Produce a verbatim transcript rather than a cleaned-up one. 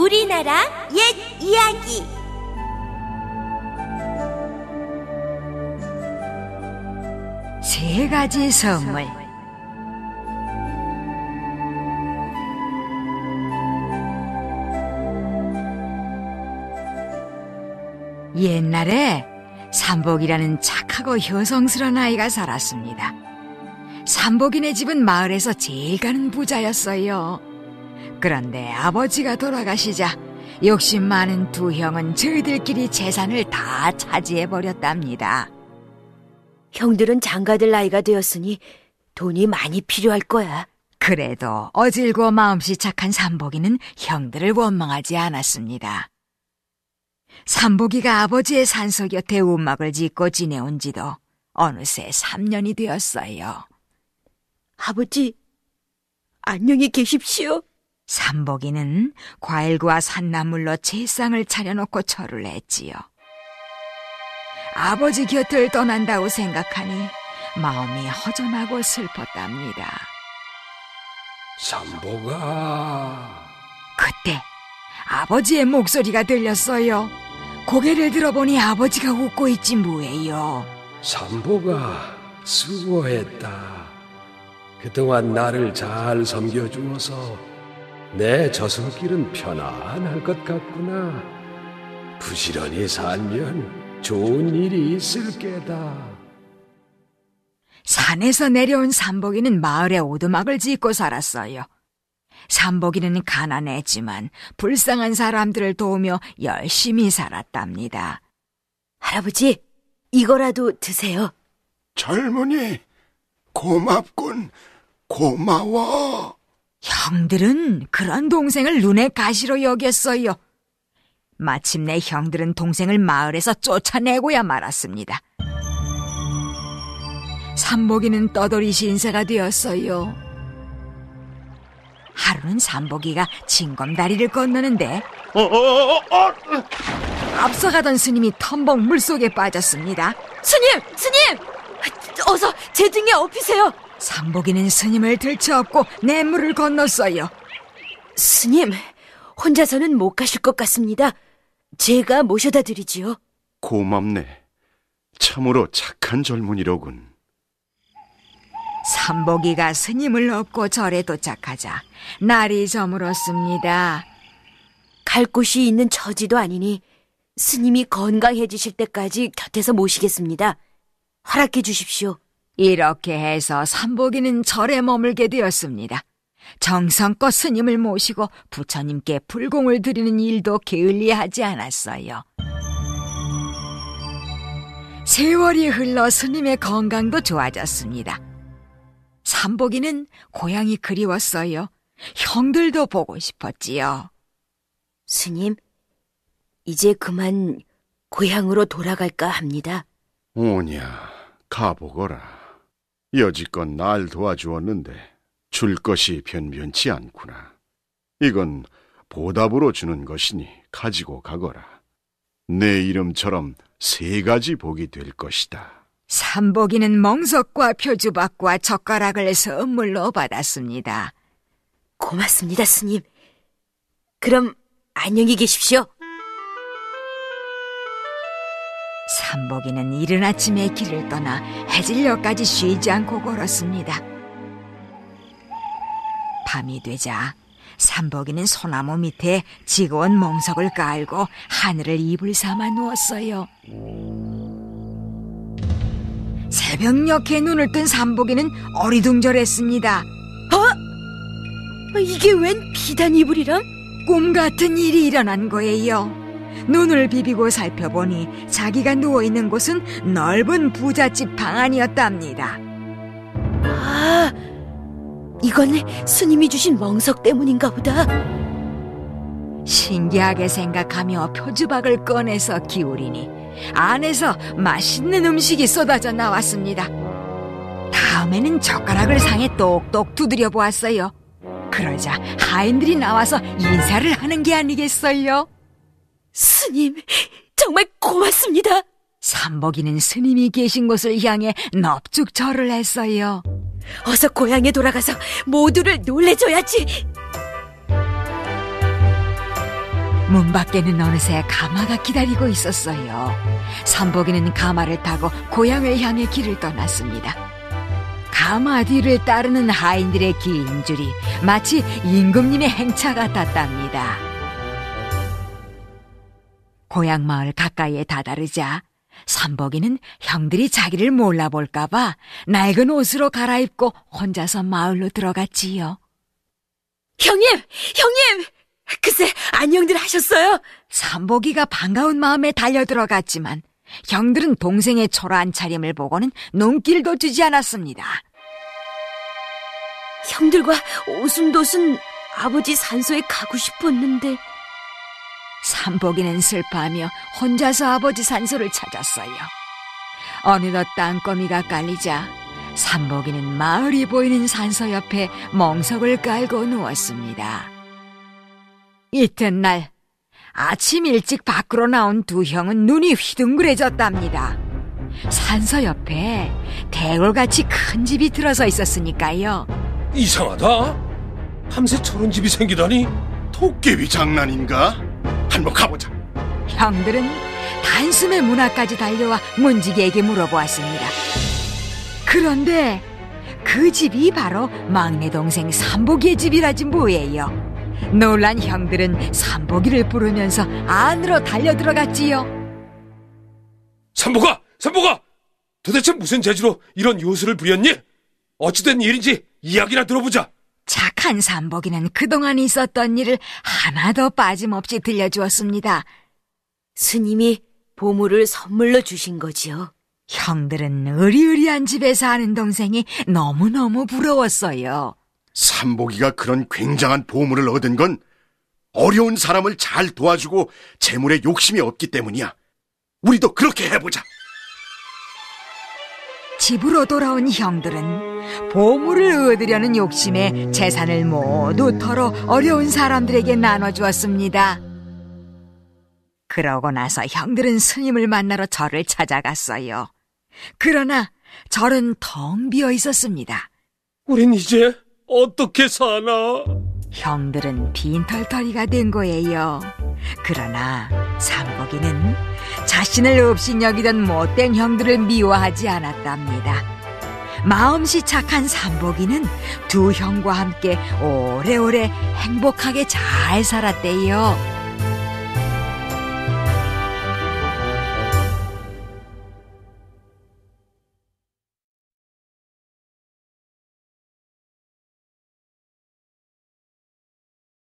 우리나라 옛 이야기. 세 가지 선물. 옛날에 삼복이라는 착하고 효성스러운 아이가 살았습니다. 삼복이네 집은 마을에서 제일 가는 부자였어요. 그런데 아버지가 돌아가시자 욕심 많은 두 형은 저희들끼리 재산을 다 차지해버렸답니다. 형들은 장가들 나이가 되었으니 돈이 많이 필요할 거야. 그래도 어질고 마음씨 착한 삼복이는 형들을 원망하지 않았습니다. 삼복이가 아버지의 산소 곁에 움막을 짓고 지내온 지도 어느새 삼 년이 되었어요. 아버지, 안녕히 계십시오. 삼복이는 과일과 산나물로 제상을 차려놓고 절을 했지요. 아버지 곁을 떠난다고 생각하니 마음이 허전하고 슬펐답니다. 삼복아. 그때 아버지의 목소리가 들렸어요. 고개를 들어보니 아버지가 웃고 있지 뭐예요. 삼복아, 수고했다. 그동안 나를 잘 섬겨주어서 내 저승길은 편안할 것 같구나. 부지런히 살면 좋은 일이 있을 게다. 산에서 내려온 삼복이는 마을에 오두막을 짓고 살았어요. 삼복이는 가난했지만 불쌍한 사람들을 도우며 열심히 살았답니다. 할아버지, 이거라도 드세요. 젊은이, 고맙군. 고마워. 형들은 그런 동생을 눈에 가시로 여겼어요. 마침내 형들은 동생을 마을에서 쫓아내고야 말았습니다. 삼복이는 떠돌이 신세가 되었어요. 하루는 삼복이가 징검다리를 건너는데 어, 어, 어, 어. 앞서가던 스님이 텀벅 물속에 빠졌습니다. 스님! 스님! 어서 제 등에 업히세요. 삼복이는 스님을 들쳐업고 냇물을 건넜어요. 스님, 혼자서는 못 가실 것 같습니다. 제가 모셔다 드리지요. 고맙네. 참으로 착한 젊은이로군. 삼복이가 스님을 업고 절에 도착하자 날이 저물었습니다. 갈 곳이 있는 처지도 아니니 스님이 건강해지실 때까지 곁에서 모시겠습니다. 허락해 주십시오. 이렇게 해서 삼복이는 절에 머물게 되었습니다. 정성껏 스님을 모시고 부처님께 불공을 드리는 일도 게을리하지 않았어요. 세월이 흘러 스님의 건강도 좋아졌습니다. 삼복이는 고향이 그리웠어요. 형들도 보고 싶었지요. 스님, 이제 그만 고향으로 돌아갈까 합니다. 오냐, 가보거라. 여지껏 날 도와주었는데 줄 것이 변변치 않구나. 이건 보답으로 주는 것이니 가지고 가거라. 내 이름처럼 세 가지 복이 될 것이다. 삼복이는 멍석과 표주박과 젓가락을 선물로 받았습니다. 고맙습니다, 스님. 그럼 안녕히 계십시오. 삼복이는 이른 아침에 길을 떠나 해질녘까지 쉬지 않고 걸었습니다. 밤이 되자 삼복이는 소나무 밑에 지거운 멍석을 깔고 하늘을 이불 삼아 누웠어요. 새벽녘에 눈을 뜬 삼복이는 어리둥절했습니다. 어? 이게 웬 비단 이불이람? 꿈 같은 일이 일어난 거예요. 눈을 비비고 살펴보니 자기가 누워있는 곳은 넓은 부잣집 방 안이었답니다. 아, 이건 스님이 주신 멍석 때문인가 보다. 신기하게 생각하며 표주박을 꺼내서 기울이니 안에서 맛있는 음식이 쏟아져 나왔습니다. 다음에는 젓가락을 상에 똑똑 두드려 보았어요. 그러자 하인들이 나와서 인사를 하는 게 아니겠어요? 스님, 정말 고맙습니다. 삼복이는 스님이 계신 곳을 향해 넙죽 절을 했어요. 어서 고향에 돌아가서 모두를 놀래줘야지. 문 밖에는 어느새 가마가 기다리고 있었어요. 삼복이는 가마를 타고 고향을 향해 길을 떠났습니다. 가마 뒤를 따르는 하인들의 긴 줄이 마치 임금님의 행차 같았답니다. 고향 마을 가까이에 다다르자 삼복이는 형들이 자기를 몰라볼까봐 낡은 옷으로 갈아입고 혼자서 마을로 들어갔지요. 형님! 형님! 글쎄, 안녕들 하셨어요? 삼복이가 반가운 마음에 달려들어갔지만 형들은 동생의 초라한 차림을 보고는 눈길도 주지 않았습니다. 형들과 오순도순 아버지 산소에 가고 싶었는데. 삼복이는 슬퍼하며 혼자서 아버지 산소를 찾았어요. 어느덧 땅거미가 깔리자 삼복이는 마을이 보이는 산소 옆에 멍석을 깔고 누웠습니다. 이튿날 아침 일찍 밖으로 나온 두 형은 눈이 휘둥그레졌답니다. 산소 옆에 대골같이 큰 집이 들어서 있었으니까요. 이상하다. 밤새 저런 집이 생기다니. 도깨비 장난인가? 한번 가보자. 형들은 단숨에 문 앞까지 달려와 문지기에게 물어보았습니다. 그런데 그 집이 바로 막내 동생 삼복이의 집이라지 뭐예요. 놀란 형들은 삼복이를 부르면서 안으로 달려들어갔지요. 삼복아! 삼복아! 도대체 무슨 재주로 이런 요술을 부렸니? 어찌된 일인지 이야기나 들어보자. 착한 삼복이는 그동안 있었던 일을 하나도 빠짐없이 들려주었습니다. 스님이 보물을 선물로 주신 거지요. 형들은 의리의리한 집에 사는 동생이 너무너무 부러웠어요. 삼복이가 그런 굉장한 보물을 얻은 건 어려운 사람을 잘 도와주고 재물에 욕심이 없기 때문이야. 우리도 그렇게 해보자. 집으로 돌아온 형들은 보물을 얻으려는 욕심에 재산을 모두 털어 어려운 사람들에게 나눠주었습니다. 그러고 나서 형들은 스님을 만나러 절을 찾아갔어요. 그러나 절은 텅 비어 있었습니다. 우린 이제 어떻게 사나? 형들은 빈털터리가 된 거예요. 그러나 삼복이는 자신을 없인 여기던 못된 형들을 미워하지 않았답니다. 마음씨 착한 삼복이는 두 형과 함께 오래오래 행복하게 잘 살았대요.